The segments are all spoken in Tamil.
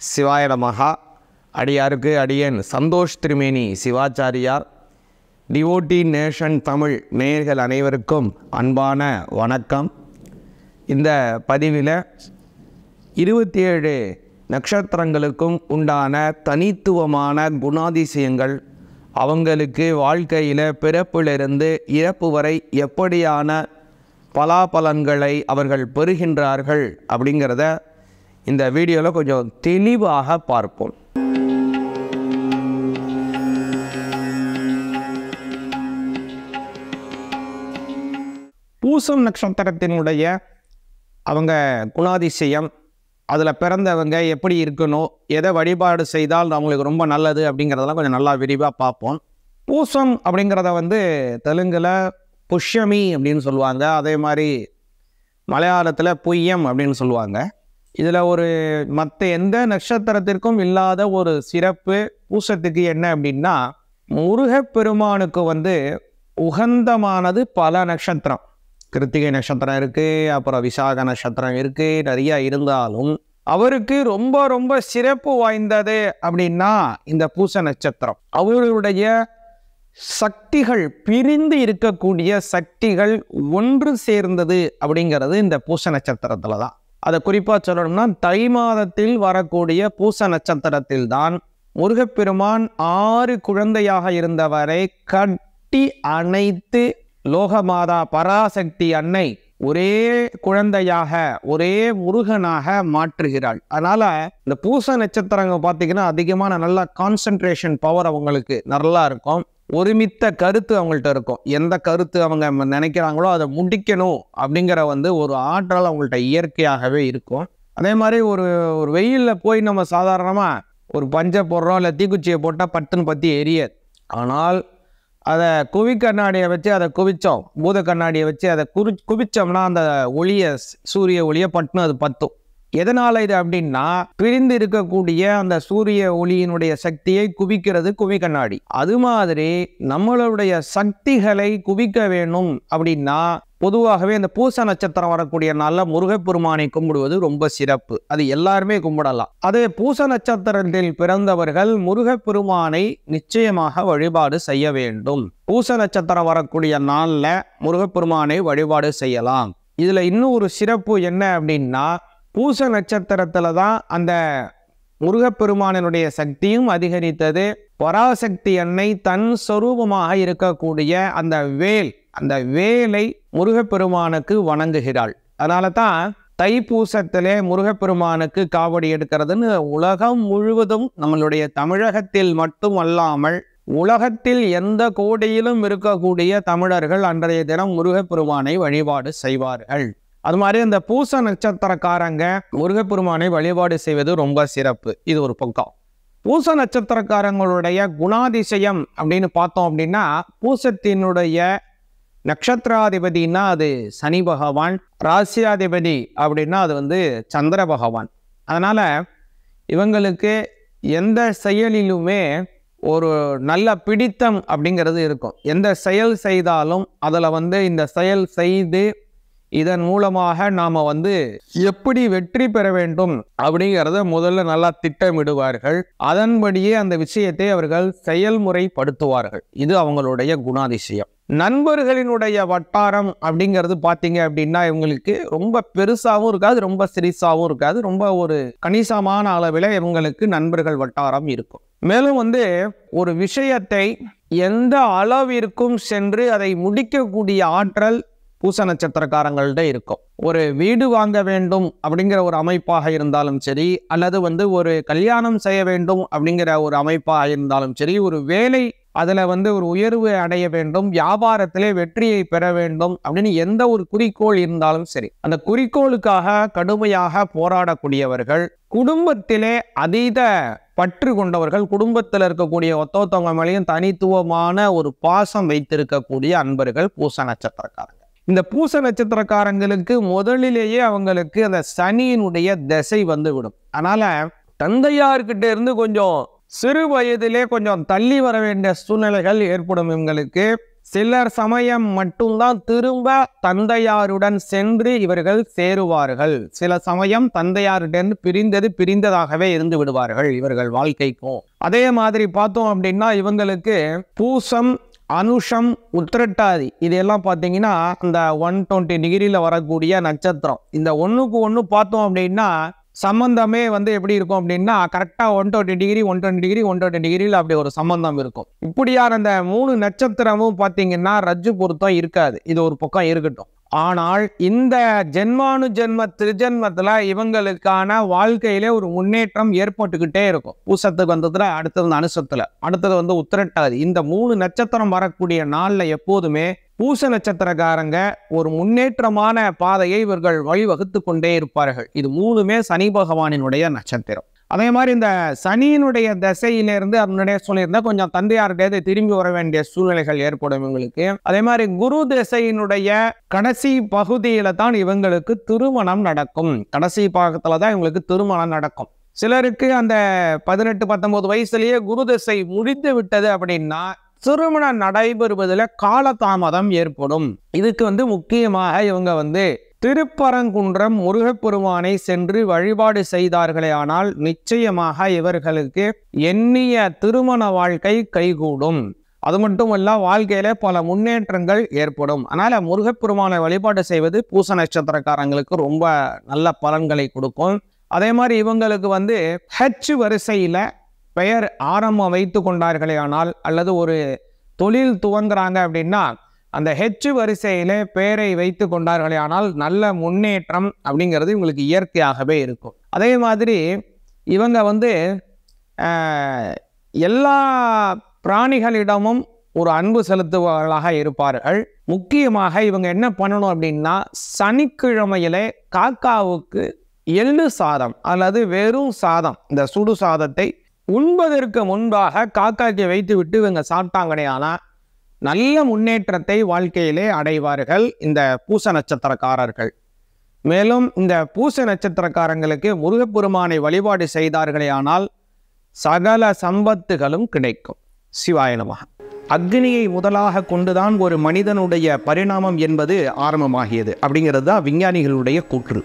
சிவாய நமஹா. அடியாருக்கு அடியன் சந்தோஷ் திருமேனி சிவாச்சாரியார். டிவோட்டி நேஷன் தமிழ் நேயர்கள் அனைவருக்கும் அன்பான வணக்கம். இந்த பதிவில் 27 நட்சத்திரங்களுக்கும் உண்டான தனித்துவமான குணாதிசயங்கள், அவங்களுக்கு வாழ்க்கையில் பிறப்பிலிருந்து இறப்பு வரை எப்படியான பலாபலன்களை அவர்கள் பெறுகின்றார்கள் அப்படிங்கிறத இந்த வீடியோவில் கொஞ்சம் தெளிவாக பார்ப்போம். பூசம் நட்சத்திரத்தினுடைய அவங்க குணாதிசயம், அதில் பிறந்தவங்க எப்படி இருக்கணும், எதை வழிபாடு செய்தால் அவங்களுக்கு ரொம்ப நல்லது அப்படிங்கிறதெல்லாம் கொஞ்சம் நல்லா விரிவாக பார்ப்போம். பூசம் அப்படிங்கிறத தெலுங்கில் புஷ்யமி அப்படின்னு சொல்லுவாங்க. அதே மாதிரி மலையாளத்தில் புய்யம் அப்படின்னு சொல்லுவாங்க. இதில் மற்ற எந்த நட்சத்திரத்திற்கும் இல்லாத ஒரு சிறப்பு பூசத்துக்கு என்ன அப்படின்னா, முருகப்பெருமானுக்கு உகந்தமானது பல நட்சத்திரம். கிருத்திகை நட்சத்திரம் இருக்குது, அப்புறம் விசாக நட்சத்திரம் இருக்குது, நிறைய இருந்தாலும் அவருக்கு ரொம்ப ரொம்ப சிறப்பு வாய்ந்தது அப்படின்னா இந்த பூச நட்சத்திரம். அவர்களுடைய சக்திகள், பிரிந்து இருக்கக்கூடிய சக்திகள் ஒன்று சேர்ந்தது அப்படிங்கிறது இந்த பூச நட்சத்திரத்தில் தான். அதை குறிப்பாக சொல்லணும்னா, தை மாதத்தில் வரக்கூடிய பூச நட்சத்திரத்தில் தான் முருகப்பெருமான் 6 குழந்தையாக இருந்தவரை கட்டி அணைத்து லோகமாதா பராசக்தி அன்னை ஒரே குழந்தையாக, ஒரே முருகனாக மாற்றுகிறாள். அதனால இந்த பூச நட்சத்திரங்கள் பார்த்தீங்கன்னா அதிகமான நல்ல கான்சன்ட்ரேஷன் பவர் அவங்களுக்கு நல்லா இருக்கும். ஒருமித்த கருத்து அவங்கள்ட்ட இருக்கும். எந்த கருத்து அவங்க நினைக்கிறாங்களோ அதை முடிக்கணும் அப்படிங்கிற ஒரு ஆற்றல் அவங்கள்ட்ட இயற்கையாகவே இருக்கும். அதே மாதிரி ஒரு வெயிலில் போய் நம்ம சாதாரணமாக ஒரு பஞ்சை போடுறோம், இல்லை தீக்குச்சியை போட்டால் பட்டுன்னு பற்றி எரியாது. ஆனால் அதை குவி கண்ணாடியை வச்சு அதை குவிச்சோம், பூத கண்ணாடியை வச்சு அதை குவிச்சோம்னா அந்த ஒளியை, சூரிய ஒளியை பட்டுன்னு அது பத்தும். எதனால் இது அப்படின்னா, பிரிந்து இருக்கக்கூடிய அந்த சூரிய ஒளியினுடைய சக்தியை குவிக்கிறது குவி கண்ணாடி. அது மாதிரி நம்மளுடைய சக்திகளை குவிக்க வேணும் அப்படின்னா பொதுவாகவே இந்த பூச நட்சத்திரம் வரக்கூடிய நாளில் முருகப்பெருமானை கும்பிடுவது ரொம்ப சிறப்பு. அது எல்லாருமே கும்பிடலாம். அதே பூச நட்சத்திரத்தில் பிறந்தவர்கள் முருகப்பெருமானை நிச்சயமாக வழிபாடு செய்ய வேண்டும். பூச நட்சத்திரம் வரக்கூடிய நாளில் முருகப்பெருமானை வழிபாடு செய்யலாம். இதுல இன்னும் ஒரு சிறப்பு என்ன அப்படின்னா, பூச நட்சத்திரத்துல தான் அந்த முருகப்பெருமானினுடைய சக்தியும் அதிகரித்தது. பராசக்தி அன்னை தன் சொரூபமாக இருக்கக்கூடிய அந்த வேலை முருகப்பெருமானுக்கு வணங்குகிறாள். அதனால தான் தைப்பூசத்திலே முருகப்பெருமானுக்கு காவடி எடுக்கிறதுன்னு உலகம் முழுவதும், நம்மளுடைய தமிழகத்தில் மட்டும் அல்லாமல் உலகத்தில் எந்த கோடியிலும் இருக்கக்கூடிய தமிழர்கள் அன்றைய தினம் முருகப்பெருமானை வழிபாடு செய்வார்கள். அது மாதிரி அந்த பூச நட்சத்திரக்காரங்க முருகப்பெருமானை வழிபாடு செய்வது ரொம்ப சிறப்பு. இது ஒரு பக்கம். பூச நட்சத்திரக்காரங்களுடைய குணாதிசயம் அப்படின்னு பார்த்தோம் அப்படின்னா, பூசத்தினுடைய நட்சத்திராதிபதினா அது சனி பகவான், ராசியாதிபதி அப்படின்னா அது சந்திர பகவான். அதனால இவங்களுக்கு எந்த செயலிலுமே ஒரு நல்ல பிடித்தம் அப்படிங்கிறது இருக்கும். எந்த செயல் செய்தாலும் அதில் இந்த செயல் செய்து இதன் மூலமாக நாம எப்படி வெற்றி பெற வேண்டும் அப்படிங்கிறத முதல்ல நல்லா திட்டமிடுவார்கள். அதன்படியே அந்த விஷயத்தை அவர்கள் செயல்முறைப்படுத்துவார்கள். இது அவங்களுடைய குணாதிசயம். நண்பர்களினுடைய வட்டாரம் அப்படிங்கிறது பார்த்தீங்க அப்படின்னா, இவங்களுக்கு ரொம்ப பெருசாகவும் இருக்காது, ரொம்ப சிறிசாகவும் இருக்காது. ரொம்ப ஒரு கணிசமான அளவில் இவங்களுக்கு நண்பர்கள் வட்டாரம் இருக்கும். மேலும் ஒரு விஷயத்தை எந்த அளவிற்கும் சென்று அதை முடிக்கக்கூடிய ஆற்றல் பூச நட்சத்திரக்காரங்கள்ட்ட இருக்கும். ஒரு வீடு வாங்க வேண்டும் அப்படிங்கிற ஒரு அமைப்பாக இருந்தாலும் சரி, அல்லது ஒரு கல்யாணம் செய்ய வேண்டும் அப்படிங்கிற ஒரு அமைப்பாக இருந்தாலும் சரி, ஒரு வேலை அதில் ஒரு உயர்வு அடைய வேண்டும், வியாபாரத்திலே வெற்றியை பெற வேண்டும் அப்படின்னு எந்த ஒரு குறிக்கோள் இருந்தாலும் சரி, அந்த குறிக்கோளுக்காக கடுமையாக போராடக்கூடியவர்கள், குடும்பத்திலே அதீத பற்று கொண்டவர்கள், குடும்பத்தில் இருக்கக்கூடிய ஒத்தொத்தவங்க மேலேயும் தனித்துவமான ஒரு பாசம் வைத்திருக்கக்கூடிய அன்பர்கள் பூச நட்சத்திரக்காரங்க. இந்த பூச நட்சத்திரக்காரங்களுக்கு முதலிலேயே அவங்களுக்கு அந்த சனியினுடைய திசை விடும். அதனால தந்தையார்கிட்ட இருந்து கொஞ்சம் சிறு வயதிலே கொஞ்சம் தள்ளி வர வேண்டிய சூழ்நிலைகள் ஏற்படும். இவங்களுக்கு சிலர் சமயம் மட்டும்தான் திரும்ப தந்தையாருடன் சென்று இவர்கள் சேருவார்கள். சில சமயம் தந்தையாருடன் பிரிந்ததாகவே இருந்து விடுவார்கள் இவர்கள் வாழ்க்கைக்கும். அதே மாதிரி பார்த்தோம் அப்படின்னா இவங்களுக்கு பூசம், அனுஷம், உத்திரட்டாதி இதெல்லாம் பார்த்தீங்கன்னா இந்த 120 டிகிரியில் வரக்கூடிய நட்சத்திரம். இந்த ஒன்றுக்கு ஒன்று பார்த்தோம் அப்படின்னா சம்பந்தமே எப்படி இருக்கும் அப்படின்னா கரெக்டாக 120 டிகிரியில் அப்படி ஒரு சம்பந்தம் இருக்கும். இப்படியான அந்த 3 நட்சத்திரமும் பார்த்தீங்கன்னா ரஜ்ஜு பொருத்தம் இருக்காது. இது ஒரு பக்கம் இருக்கட்டும். ஆனால் இந்த ஜென்மானு ஜென்ம திருஜென்மத்தில் இவங்களுக்கான வாழ்க்கையிலே ஒரு முன்னேற்றம் ஏற்பட்டுக்கிட்டே இருக்கும். பூசத்துக்கு வந்ததுல அடுத்தது அனுசத்தில், அடுத்தது உத்திரட்டாதி. இந்த 3 நட்சத்திரம் வரக்கூடிய நாளில் எப்போதுமே பூச நட்சத்திரக்காரங்க ஒரு முன்னேற்றமான பாதையை இவர்கள் வழிவகுத்து கொண்டே இருப்பார்கள். இது 3மே சனி பகவானினுடைய நட்சத்திரம். அதே மாதிரி இந்த சனியினுடைய தசையிலிருந்து அதனுடைய சொல்லியிருந்தா கொஞ்சம் தந்தையாருடைய திரும்பி வர வேண்டிய சூழ்நிலைகள் ஏற்படும் இவங்களுக்கு. அதே மாதிரி குரு தசையினுடைய கடைசி பகுதியில தான் இவங்களுக்கு திருமணம் நடக்கும். கடைசி பாகத்துல தான் இவங்களுக்கு திருமணம் நடக்கும். சிலருக்கு அந்த 18-19 வயசுலயே குரு தசை முடிந்து விட்டது அப்படின்னா திருமணம் நடைபெறுவதில் காலதாமதம் ஏற்படும். இதுக்கு முக்கியமாக இவங்க திருப்பரங்குன்றம் முருகப்பெருமானை சென்று வழிபாடு செய்தார்களே ஆனால் நிச்சயமாக இவர்களுக்கு எண்ணிய திருமண வாழ்க்கை கைகூடும். அது மட்டுமல்ல, வாழ்க்கையில பல முன்னேற்றங்கள் ஏற்படும். அதனால முருகப்பெருமானை வழிபாடு செய்வது பூச நட்சத்திரக்காரங்களுக்கு ரொம்ப நல்ல பலன்களை கொடுக்கும். அதே மாதிரி இவங்களுக்கு ஹெச் வரிசையில பெயர் ஆரம்பம் வைத்து கொண்டார்களே ஆனால் அல்லது ஒரு தொழில் துவங்குறாங்க அப்படின்னா அந்த ஹெச் வரிசையில பெயரை வைத்து கொண்டார்களே ஆனால் நல்ல முன்னேற்றம் அப்படிங்கிறது இவங்களுக்கு இயற்கையாகவே இருக்கும். அதே மாதிரி இவங்க எல்லா பிராணிகளிடமும் ஒரு அன்பு செலுத்துபவர்களாக இருப்பார்கள். முக்கியமாக இவங்க என்ன பண்ணணும் அப்படின்னா சனிக்கிழமையிலே காக்காவுக்கு எள்ளு சாதம் அல்லது வெறும் சாதம், இந்த சுடு சாதத்தை உண்பதற்கு முன்பாக காக்காக்கு வைத்து விட்டு இவங்க சாப்பிட்டாங்கனே ஆனால் நல்ல முன்னேற்றத்தை வாழ்க்கையிலே அடைவார்கள் இந்த பூச நட்சத்திரக்காரர்கள். மேலும் இந்த பூச நட்சத்திரக்காரங்களுக்கு முருகப்பெருமானை வழிபாடு செய்தார்களே ஆனால் சகல சம்பத்துகளும் கிடைக்கும். சிவாய நமஹ. அக்னியை முதலாக கொண்டுதான் ஒரு மனிதனுடைய பரிணாமம் என்பது ஆரம்பமாகியது அப்படிங்கிறது தான் விஞ்ஞானிகளுடைய கூற்று.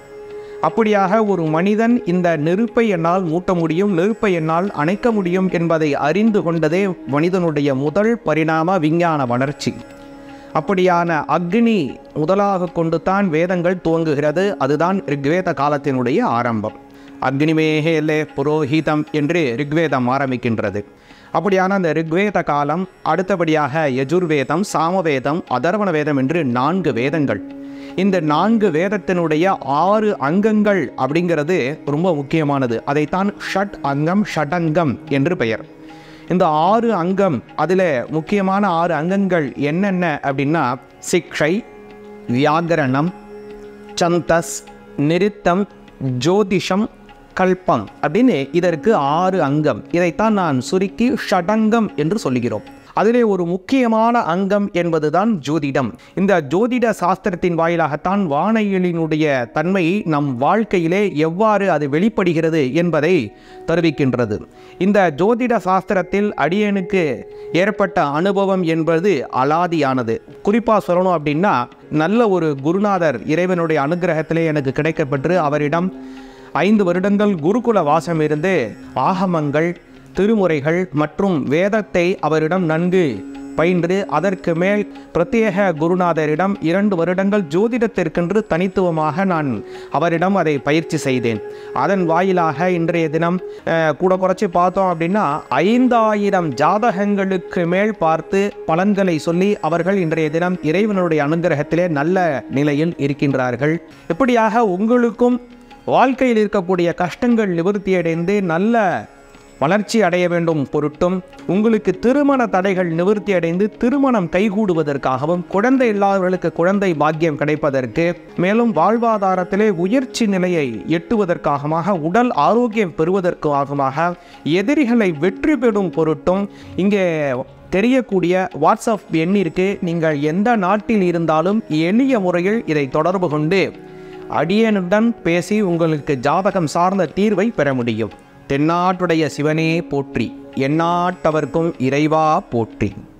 அப்படியாக ஒரு மனிதன் இந்த நெருப்பை என்னால் மூட்ட முடியும், நெருப்பை என்னால் அணைக்க முடியும் என்பதை அறிந்து கொண்டதே மனிதனுடைய முதல் பரிணாம விஞ்ஞான வளர்ச்சி. அப்படியான அக்னி முதலாக கொண்டு தான் வேதங்கள் துவங்குகிறது. அதுதான் ரிக்வேத காலத்தினுடைய ஆரம்பம். அக்னிமேகேலே புரோஹிதம் என்று ரிக்வேதம் ஆரம்பிக்கின்றது. அப்படியான அந்த ரிக்வேத காலம் அடுத்தபடியாக யஜுர்வேதம், சாமவேதம், அதர்வண வேதம் என்று 4 வேதங்கள். இந்த 4 வேதத்தினுடைய 6 அங்கங்கள் அப்படிங்கிறது ரொம்ப முக்கியமானது. அதைத்தான் ஷட் அங்கம், ஷடங்கம் என்று பெயர். இந்த 6 அங்கம், அதில் முக்கியமான 6 அங்கங்கள் என்னென்ன அப்படின்னா சிக்ஷை, வியாகரணம், சந்தஸ், நிருத்தம், ஜோதிஷம், கல்பம் அப்படின்னு இதற்கு 6 அங்கம். இதைத்தான் நான் சுருக்கி ஷடங்கம் என்று சொல்லுகிறோம். அதிலே ஒரு முக்கியமான அங்கம் என்பதுதான் ஜோதிடம். இந்த ஜோதிட சாஸ்திரத்தின் வாயிலாகத்தான் வானியலினுடைய தன்மையை நம் வாழ்க்கையிலே எவ்வாறு அது வெளிப்படுகிறது என்பதை தெரிவிக்கின்றது. இந்த ஜோதிட சாஸ்திரத்தில் அடியனுக்கு ஏற்பட்ட அனுபவம் என்பது அலாதியானது. குறிப்பாக சொல்லணும் அப்படின்னா நல்ல ஒரு குருநாதர் இறைவனுடைய அனுகிரகத்திலே எனக்கு கிடைக்கப்பெற்று அவரிடம் 5 வருடங்கள் குருகுல வாசம் இருந்து ஆகமங்கள், திருமுறைகள் மற்றும் வேதத்தை அவரிடம் நன்கு பயின்று அதற்கு மேல் பிரத்யேக குருநாதரிடம் 2 வருடங்கள் ஜோதிடத்திற்கென்று தனித்துவமாக நான் அவரிடம் அதை பயிற்சி செய்தேன். அதன் வாயிலாக இன்றைய தினம் கூட குறைச்சி பார்த்தோம் அப்படின்னா 5000 ஜாதகங்களுக்கு மேல் பார்த்து பலன்களை சொல்லி அவர்கள் இன்றைய தினம் இறைவனுடைய அனுகிரகத்திலே நல்ல நிலையில் இருக்கின்றார்கள். இப்படியாக உங்களுக்கும் வாழ்க்கையில் இருக்கக்கூடிய கஷ்டங்கள் நிவர்த்தியடைந்து நல்ல வளர்ச்சி அடைய வேண்டும் பொருட்டும், உங்களுக்கு திருமண தடைகள் நிவர்த்தி அடைந்து திருமணம் கைகூடுவதற்காகவும், குழந்தை இல்லாதவர்களுக்கு குழந்தை பாக்கியம் கிடைப்பதற்கு, மேலும் வாழ்வாதாரத்திலே உயர்ச்சி நிலையை எட்டுவதற்காக, உடல் ஆரோக்கியம் பெறுவதற்காக, எதிரிகளை வெற்றி பெறும் பொருட்டும் இங்கே தெரியக்கூடிய வாட்ஸ்அப் எண்ணிற்கு நீங்கள் எந்த நாட்டில் இருந்தாலும் எளிய முறையில் இதை தொடர்பு கொண்டு அடியனுடன் பேசி உங்களுக்கு ஜாதகம் சார்ந்த தீர்வை பெற முடியும். தென்னாட்டுடைய சிவனே போற்றி, எந்நாட்டவர்க்கும் இறைவா போற்றி.